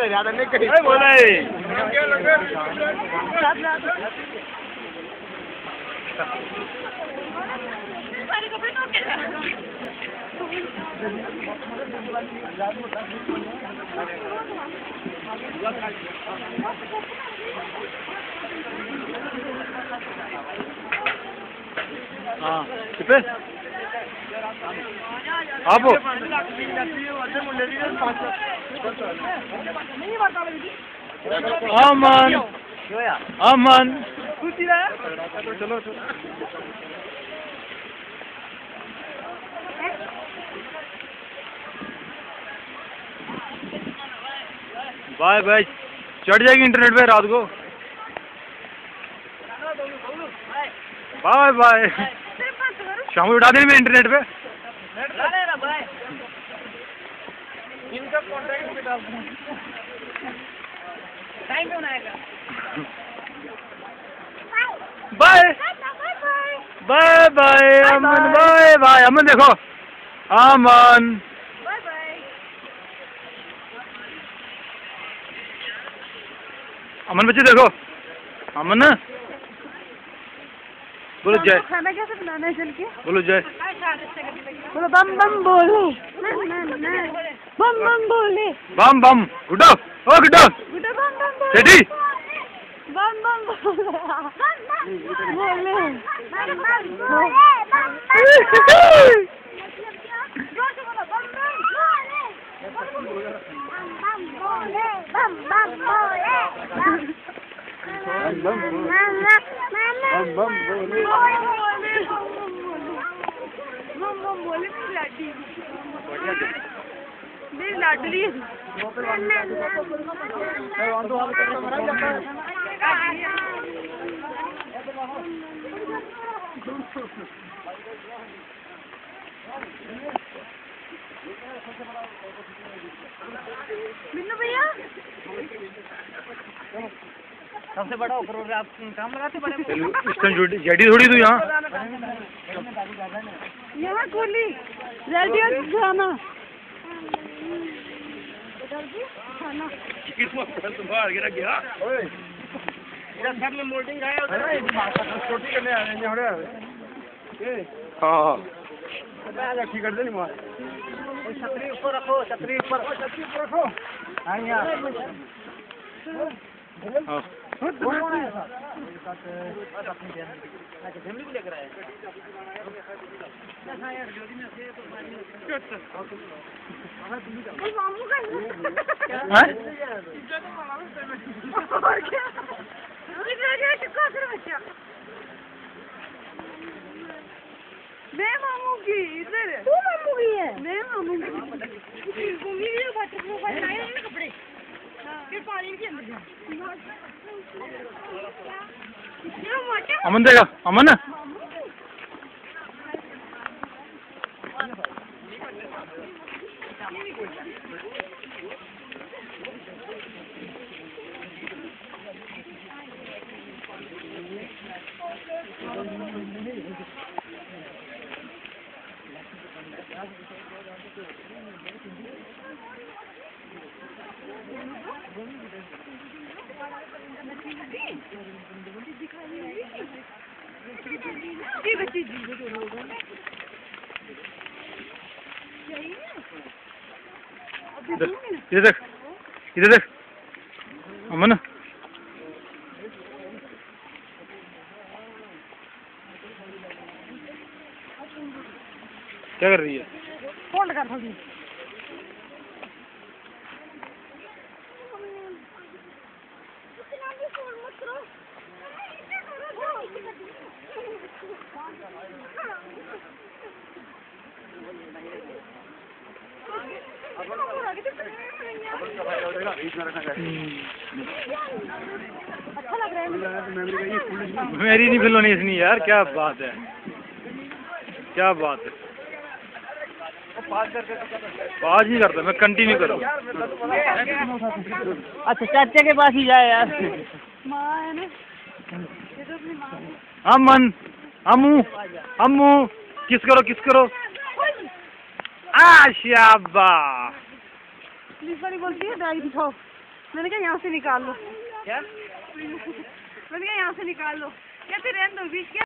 बोले हाँ कितने आप अमन अमन चलो बाय बाय चढ़ जाएगी इंटरनेट पे रात को बाय बाय शाम को उठा देंगे मैं इंटरनेट पे इनका कॉन्टैक्ट भी डाल टाइम पे आएगा bye bye bye Aman bye bye Aman देखो अमन अमन बच्चे देखो अमन बोलो जय खाना कैसे बनाना है चल के बोलो जय बोलो बम बम बोले बम बम बोले बम बम गुड्डो ओ गुड्डो गुड्डो बम बम बोले सेठी बम बम बोले मेरी लाडली बिन्नू भैया सबसे बड़ा होकर आप काम लगाते बड़े इसका जेडी थोड़ी तू यहाँ कोली रेडियो गाना बाहर गिरा गया सर में मोल्डिंग आया छोटी करने आ रहे हैं हाँ ठीक कर दे छतरी ऊपर रखो छतरी ऊपर रखो हाँ यार मैं मामूंगी इधर तू मामूंगी है मैं मामूंगी कपड़े फिर पानी के अंदर अमन देगा अमन इधर देख इधर देख अमन क्या कर रही है फोन कर थोड़ी अच्छा लग रहा है मेरी नहीं फिल्म नहीं इसनी यार क्या बात है क्या बात है पास नहीं करता मैं कंटिन्यू करूँ अच्छा चाचा के पास ही जाए यार अमन अम्मू अम्मू किस करो आशाबा पुलिस वाली बोलती है ड्राइव दिखाओ मैंने कहा यहाँ से निकाल लो। क्या? मैंने कहा यहाँ से निकाल लो। कहते रहने दो बीच क्या